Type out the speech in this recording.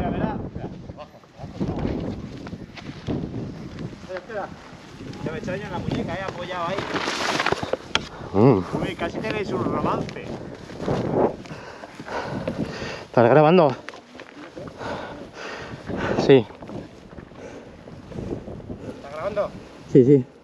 espera, espera. Espera. Se me extraña la muñeca, apoyado ahí. Uy, casi tenéis un romance. ¿Estás grabando? Sí. ¿Estás grabando? Sí, sí.